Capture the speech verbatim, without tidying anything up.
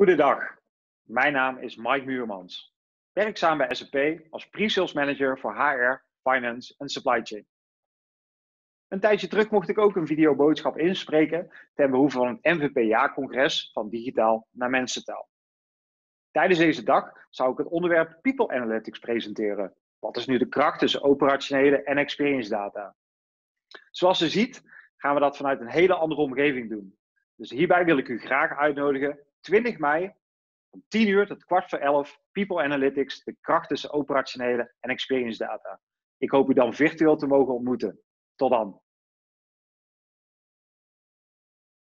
Goedendag, mijn naam is Mike Muurmans. Werkzaam bij S A P als pre-sales manager voor H R, Finance en Supply Chain. Een tijdje terug mocht ik ook een videoboodschap inspreken ten behoeve van het M V P-jaarcongres van digitaal naar mensentaal. Tijdens deze dag zou ik het onderwerp People Analytics presenteren. Wat is nu de kracht tussen operationele en experience data? Zoals u ziet gaan we dat vanuit een hele andere omgeving doen. Dus hierbij wil ik u graag uitnodigen, twintig mei, van tien uur tot kwart voor elf, People Analytics, de kracht tussen operationele en experience data. Ik hoop u dan virtueel te mogen ontmoeten. Tot dan.